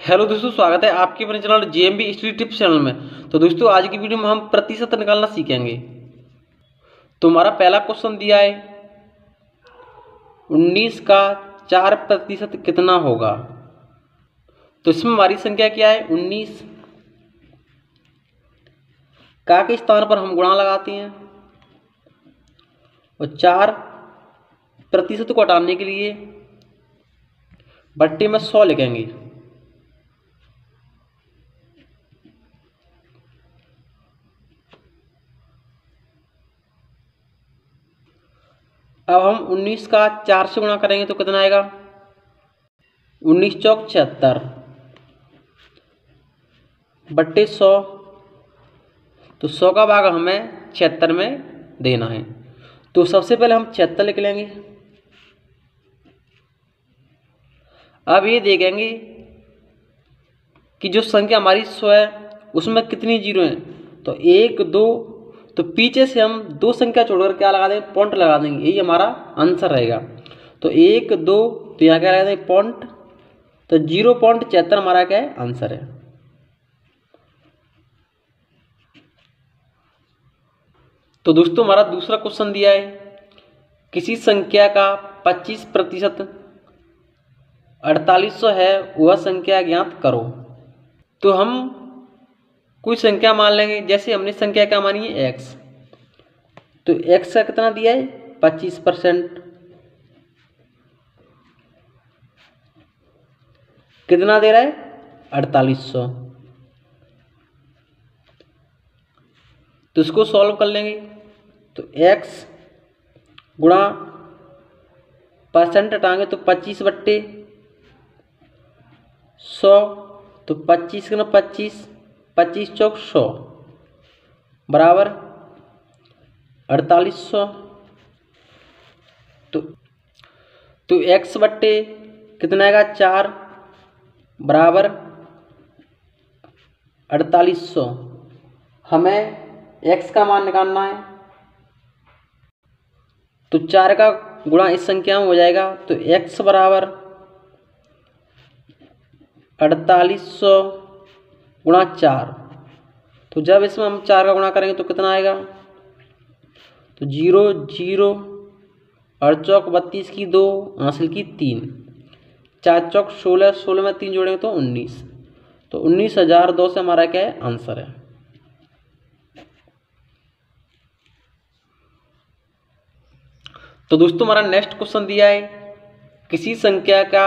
Hello दोस्तों, स्वागत है आपके अपने channel JMB study tips channel में। तो दोस्तों, आज की वीडियो में हम प्रतिशत निकालना सीखेंगे। तो हमारा पहला क्वेश्चन दिया है 19 का 4% कितना होगा। तो इसमें हमारी संख्या क्या है 19 का के स्थान पर हम गुणा लगाते हैं और 4% को हटाने के लिए बट्टे में 100 लिखेंगे। अब हम 19 का 4 से गुणा करेंगे तो कितना आएगा 19 चौक 76 बट्टे 100। तो 100 का भाग हमें 76 में देना है। तो सबसे पहले हम 76 लिख लेंगे। अब ये देखेंगे कि जो संख्या हमारी 100 है उसमें कितनी जीरो हैं। तो 1 2, तो पीछे से हम दो संख्या छोड़कर क्या लगा देंगे, पॉइंट लगा देंगे। यही हमारा आंसर रहेगा। तो 1 2, तो यहाँ क्या लगा देंगे पॉइंट। तो 0.76 हमारा क्या है आंसर है। तो दोस्तों, हमारा दूसरा क्वेश्चन दिया है किसी संख्या का 25% 4800 है, वह संख्या ज्ञात करो। तो हम कोई संख्या मान लेंगे, जैसे हमने संख्या क्या मानी है x। तो x का कितना दिया है 25%, कितना दे रहा है 4800। तो इसको सॉल्व कर लेंगे। तो x गुणा परसेंट हटाएंगे तो 25 बट्टे 100। तो 25 गुना 25, 25 चौक 100 बराबर 4800। तो x बट्टे कितना आएगा 4 बराबर 4800। हमें x का मान निकालना है। तो 4 का गुणा इस संख्या में हो जाएगा। तो x बराबर 4800 गुणा 4। तो जब इसमें हम 4 का गुणा करेंगे तो कितना आएगा। तो 0 0 और चौक 32 की 2 हासिल की 3, 4 चौक 16, 16 में 3 जोड़ेंगे तो 19। तो 19,002 से हमारा क्या है आंसर है। तो दोस्तों, हमारा नेक्स्ट क्वेश्चन दिया है किसी संख्या का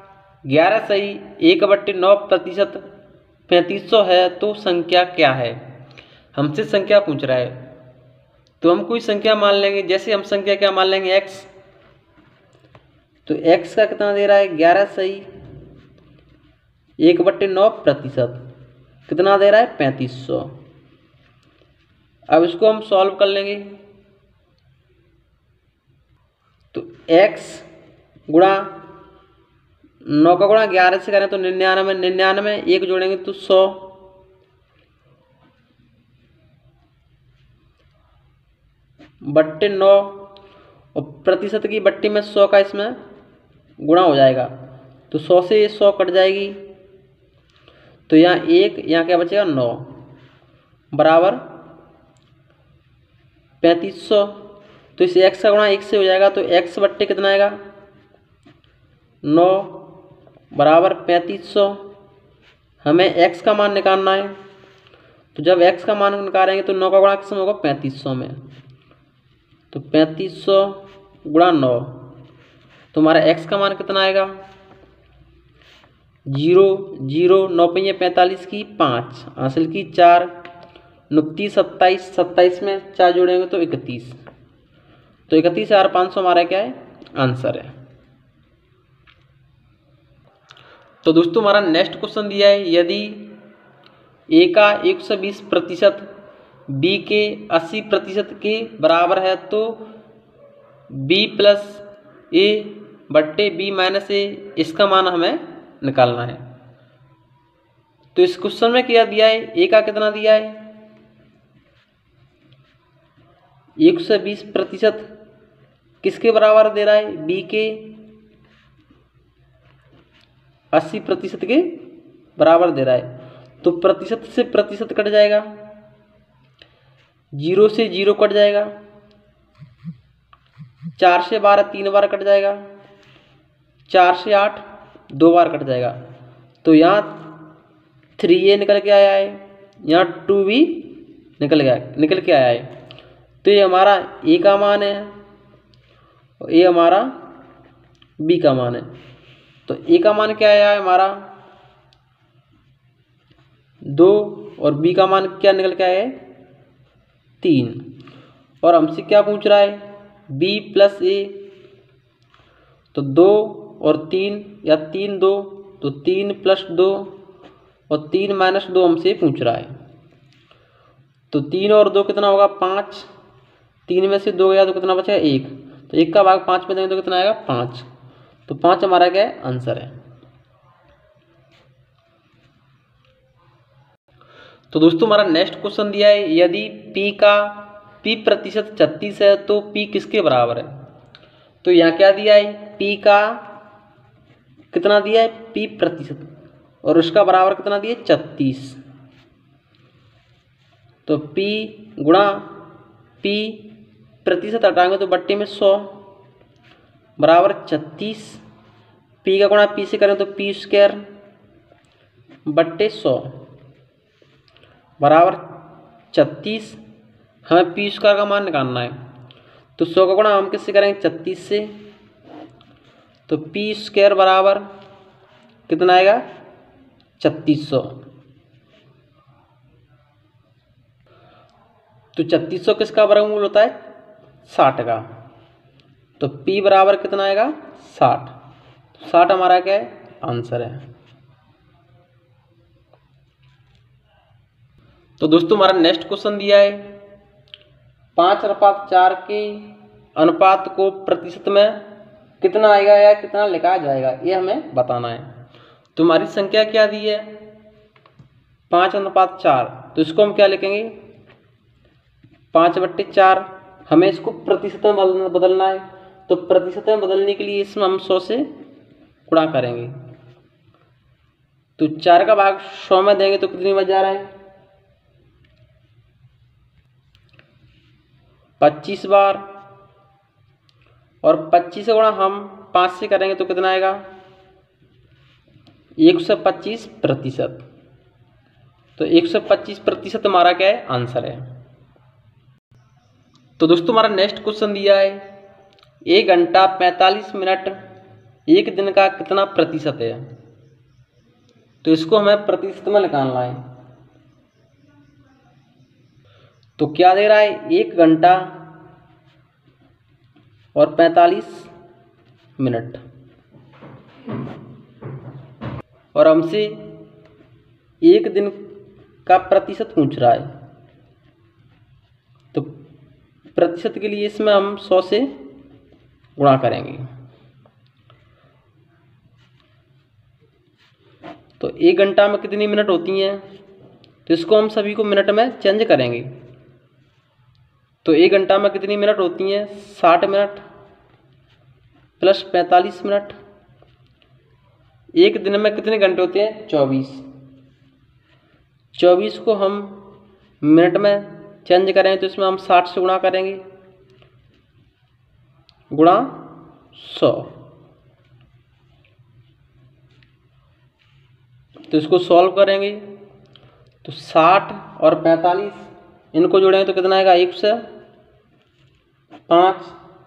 11/1/9% 3500 है, तो संख्या क्या है। हमसे संख्या पूछ रहा है। तो हम कोई संख्या मान लेंगे, जैसे हम संख्या क्या मान लेंगे x। तो x का कितना दे रहा है 11/1/9%, कितना दे रहा है 3500। अब इसको हम सॉल्व कर लेंगे। तो x गुणा 9 का गुणा 11 से करें तो 99, 99 1 जोड़ेंगे तो 100 बट्टे 9, और प्रतिशत की बट्टी में 100 का इसमें गुणा हो जाएगा। तो 100 से 100 कट जाएगी। तो यहाँ 1, यहाँ क्या बचेगा 9 बराबर 3500। तो इस x का गुणा 1 से हो जाएगा। तो x बट्टे कितना आएगा 9 बराबर 3500। हमें x का मान निकालना है। तो जब x का मान निकालेंगे तो 9 का गुणा किस में होगा 3500 में। तो 3500 गुणा 9, तो हमारा x का मान कितना आएगा 0 0, 9 पंजे 45 की 5 हासिल की 4, 29 27, 27 में 4 जोड़ेंगे तो 31। तो 31,500 हमारा क्या है आंसर है। तो दोस्तों, हमारा नेक्स्ट क्वेश्चन दिया है यदि a का 120% b के 80% के बराबर है, तो b प्लस a बट्टे b माइनस a, इसका मान हमें निकालना है। तो इस क्वेश्चन में क्या दिया है, a का कितना दिया है 120% किसके बराबर दे रहा है b के 80% के बराबर दे रहा है, तो प्रतिशत से प्रतिशत कट जाएगा, 0 से 0 कट जाएगा, 4 से 12 3 बार कट जाएगा, 4 से 8 2 बार कट जाएगा। तो यहाँ 3a निकल के आया है, यहाँ 2b निकल के आया है। तो ये हमारा a का मान है और ये हमारा b का मान है। तो a का मान क्या आया है हमारा 2 और b का मान क्या निकल के आया है 3। और हमसे क्या पूछ रहा है b प्लस a, तो 2 और 3 या 3 2, तो 3 प्लस 2 और 3 माइनस 2 हमसे पूछ रहा है। तो 3 और 2 कितना होगा 5, 3 में से 2 गया तो कितना बचेगा 1, तो 1 का भाग 5 में देंगे तो कितना आएगा 5। तो 5 हमारा क्या है आंसर है। तो दोस्तों हमारा नेक्स्ट क्वेश्चन दिया है, यदि p प्रतिशत 36 है तो p किसके बराबर है। तो यहाँ क्या दिया है p का कितना दिया है p प्रतिशत और उसका बराबर कितना दिया 36। तो p गुणा p प्रतिशत हटाएंगे तो बट्टे में 100 बराबर 36। p का गुणा p से करें तो p स्क्वायर बट्टे 100 बराबर 36। हमें p स्क्वायर का मान निकालना है, तो 100 का गुणा हम किससे करेंगे 36 से, तो p स्क्वायर बराबर कितना आएगा 3600। तो 3600 किसका वर्गमूल होता है 60 का, तो p बराबर कितना आएगा 60। 60 हमारा क्या है आंसर है। तो दोस्तों हमारा नेक्स्ट क्वेश्चन दिया है 5:4 के अनुपात को प्रतिशत में कितना आएगा या कितना लिखा जाएगा, ये हमें बताना है। तो हमारी संख्या क्या दी है 5:4, तो इसको हम क्या लिखेंगे 5/4। हमें इसको प्रतिशत में बदलना है, तो प्रतिशत में बदलने के लिए इसमें हम 100 से गुणा करेंगे। तो 4 का भाग 100 में देंगे तो कितनी बच जा रहा है 25 बार, और 25 से गुणा हम 5 से करेंगे तो कितना आएगा 125 प्रतिशत। तो 125 प्रतिशत हमारा क्या है आंसर है। तो दोस्तों हमारा नेक्स्ट क्वेश्चन दिया है 1 घंटा 45 मिनट एक दिन का कितना प्रतिशत है। तो इसको हमें प्रतिशत में निकालना है। तो क्या दे रहा है 1 घंटा और 45 मिनट, और हमसे एक दिन का प्रतिशत पूछ रहा है। तो प्रतिशत के लिए इसमें हम 100 से गुणा करेंगे। तो 1 घंटा में कितनी मिनट होती हैं, तो इसको हम सभी को मिनट में चेंज करेंगे। तो 1 घंटा में कितनी मिनट होती हैं 60 मिनट प्लस 45 मिनट। एक दिन में कितने घंटे होते हैं 24। 24 को हम मिनट में चेंज करें तो इसमें हम 60 से गुणा करेंगे, गुणा 100। तो इसको सॉल्व करेंगे तो 60 और 45 इनको जोड़ेंगे तो कितना आएगा 1 से 5।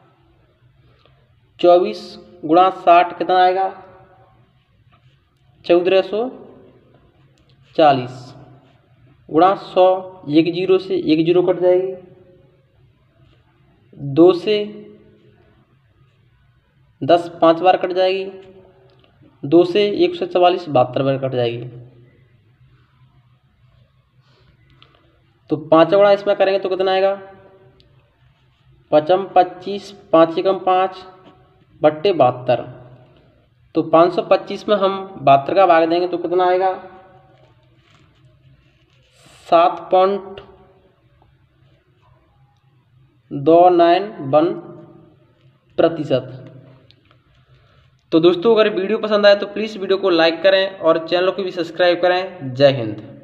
24 गुणा 60 कितना आएगा 1440 गुणा 100। एक जीरो से एक जीरो कट जाएगी, 2 से 10 5 बार कट जाएगी, 2 से 144 72 बार कट जाएगी। तो 5 गुणा इसमें करेंगे तो कितना आएगा 5 25 5 एकम 5 बट्टे 72। तो 525 में हम 72 का भाग देंगे तो कितना आएगा 7.291%। तो दोस्तों अगर वीडियो पसंद आए तो प्लीज़ वीडियो को लाइक करें और चैनल को भी सब्सक्राइब करें। जय हिंद।